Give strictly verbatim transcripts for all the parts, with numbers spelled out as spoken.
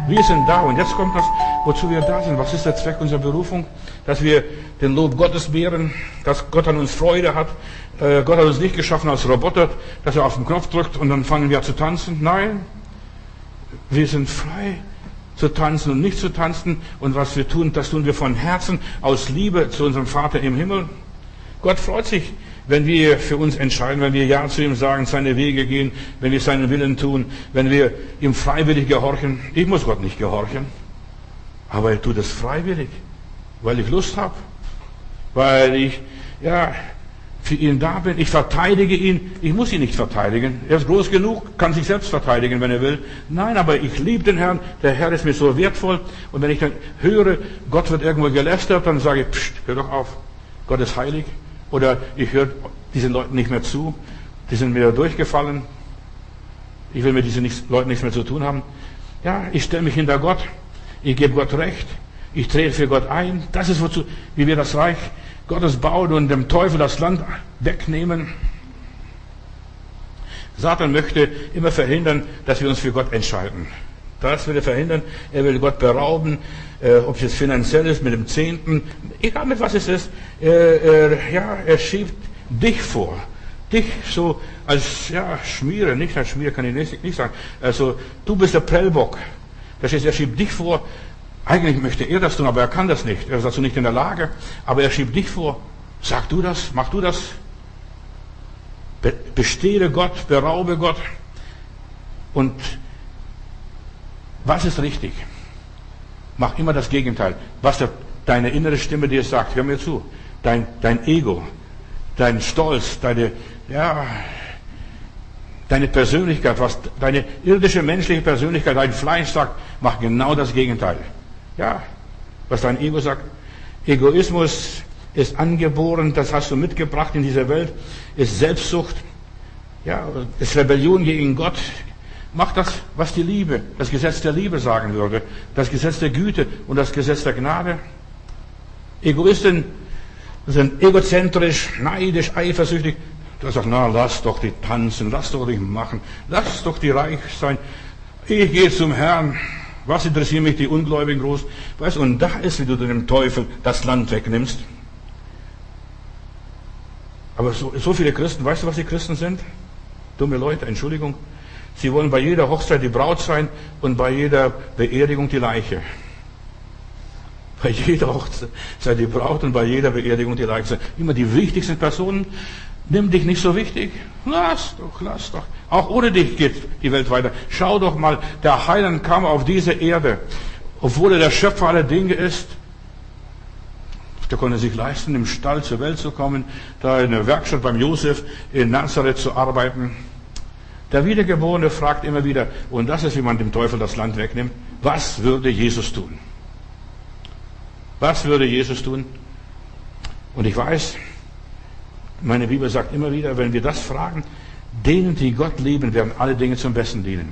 Wir sind da und jetzt kommt das, wozu wir da sind. Was ist der Zweck unserer Berufung? Dass wir den Lob Gottes mehren, dass Gott an uns Freude hat. Äh, Gott hat uns nicht geschaffen als Roboter, dass er auf den Knopf drückt und dann fangen wir an zu tanzen. Nein, wir sind frei zu tanzen und nicht zu tanzen. Und was wir tun, das tun wir von Herzen aus Liebe zu unserem Vater im Himmel. Gott freut sich, wenn wir für uns entscheiden, wenn wir Ja zu ihm sagen, seine Wege gehen, wenn wir seinen Willen tun, wenn wir ihm freiwillig gehorchen. Ich muss Gott nicht gehorchen, aber ich tue das freiwillig, weil ich Lust habe, weil ich ja für ihn da bin. Ich verteidige ihn. Ich muss ihn nicht verteidigen. Er ist groß genug, kann sich selbst verteidigen, wenn er will. Nein, aber ich liebe den Herrn. Der Herr ist mir so wertvoll. Und wenn ich dann höre, Gott wird irgendwo gelästert, dann sage ich, pst, hör doch auf. Gott ist heilig. Oder ich höre diesen Leuten nicht mehr zu, die sind mir durchgefallen. Ich will mit diesen Leuten nichts mehr zu tun haben. Ja, ich stelle mich hinter Gott, ich gebe Gott Recht, ich trete für Gott ein. Das ist wozu, wie wir das Reich Gottes bauen und dem Teufel das Land wegnehmen. Satan möchte immer verhindern, dass wir uns für Gott entscheiden. Das will er verhindern. Er will Gott berauben, äh, ob es jetzt finanziell ist, mit dem Zehnten, egal mit was es ist. Äh, äh, ja, er schiebt dich vor. Dich so als ja, Schmiere, nicht als Schmiere kann ich nicht, nicht sagen. Also, du bist der Prellbock. Das heißt, er schiebt dich vor. Eigentlich möchte er das tun, aber er kann das nicht. Er ist dazu nicht in der Lage. Aber er schiebt dich vor. Sag du das, mach du das. Be- bestehe Gott, beraube Gott. Und was ist richtig? Mach immer das Gegenteil. Was der, deine innere Stimme dir sagt, hör mir zu. Dein, dein Ego, dein Stolz, deine, ja, deine Persönlichkeit, was deine irdische menschliche Persönlichkeit, dein Fleisch sagt, mach genau das Gegenteil. Ja, was dein Ego sagt. Egoismus ist angeboren, das hast du mitgebracht in dieser Welt, ist Selbstsucht, ja, ist Rebellion gegen Gott. Mach das, was die Liebe, das Gesetz der Liebe sagen würde, das Gesetz der Güte und das Gesetz der Gnade. Egoisten sind egozentrisch, neidisch, eifersüchtig. Du sagst, na, lass doch die tanzen, lass doch die machen, lass doch die reich sein. Ich gehe zum Herrn. Was interessieren mich die Ungläubigen groß? Weißt du, und da ist, wie du dem Teufel das Land wegnimmst. Aber so, so viele Christen, weißt du, was die Christen sind? Dumme Leute, Entschuldigung. Sie wollen bei jeder Hochzeit die Braut sein und bei jeder Beerdigung die Leiche. Bei jeder Hochzeit sei die Braut und bei jeder Beerdigung die Leiche. Immer die wichtigsten Personen. Nimm dich nicht so wichtig. Lass doch, lass doch. Auch ohne dich geht die Welt weiter. Schau doch mal, der Heiland kam auf diese Erde, obwohl er der Schöpfer aller Dinge ist. Der konnte sich leisten, im Stall zur Welt zu kommen, da in der Werkstatt beim Josef in Nazareth zu arbeiten. Der Wiedergeborene fragt immer wieder, und das ist, wie man dem Teufel das Land wegnimmt, was würde Jesus tun? Was würde Jesus tun? Und ich weiß, meine Bibel sagt immer wieder, wenn wir das fragen, denen, die Gott lieben, werden alle Dinge zum Besten dienen.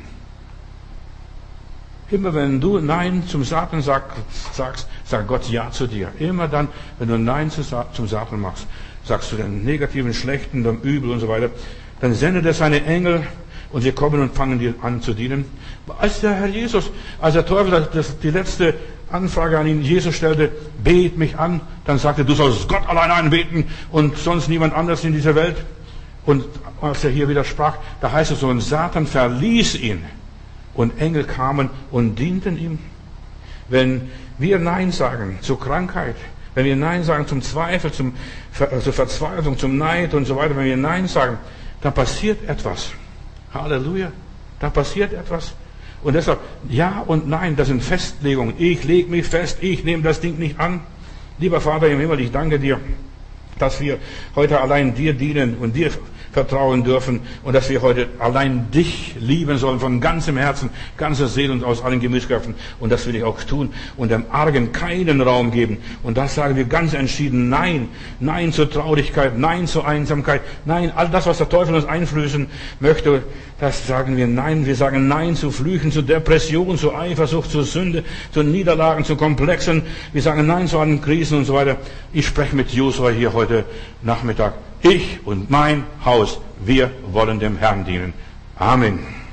Immer wenn du Nein zum Satan sag, sagst, sagt Gott Ja zu dir. Immer dann, wenn du Nein zum Satan machst, sagst du den negativen, schlechten, dem Übel und so weiter, dann sendet er seine Engel und sie kommen und fangen dir an zu dienen. Als der Herr Jesus, als der Teufel das, die letzte Anfrage an ihn Jesus stellte, bet mich an, dann sagte er, du sollst Gott allein anbeten und sonst niemand anders in dieser Welt. Und als er hier widersprach, da heißt es so, und Satan verließ ihn und Engel kamen und dienten ihm. Wenn wir Nein sagen zur Krankheit, wenn wir Nein sagen zum Zweifel, zum, zur Verzweiflung, zum Neid und so weiter, wenn wir Nein sagen, dann passiert etwas. Halleluja, da passiert etwas. Und deshalb, ja und nein, das sind Festlegungen. Ich lege mich fest, ich nehme das Ding nicht an. Lieber Vater im Himmel, ich danke dir, dass wir heute allein dir dienen und dir vertrauen dürfen und dass wir heute allein dich lieben sollen von ganzem Herzen, ganzer Seele und aus allen Gemütskräften. Und das will ich auch tun und dem Argen keinen Raum geben. Und das sagen wir ganz entschieden, nein, nein zur Traurigkeit, nein zur Einsamkeit, nein, all das, was der Teufel uns einflößen möchte, das sagen wir nein. Wir sagen nein zu Flüchen, zu Depression, zu Eifersucht, zu Sünde, zu Niederlagen, zu Komplexen. Wir sagen nein zu allen Krisen und so weiter. Ich spreche mit Josua hier heute Nachmittag. Ich und mein Haus, wir wollen dem Herrn dienen. Amen.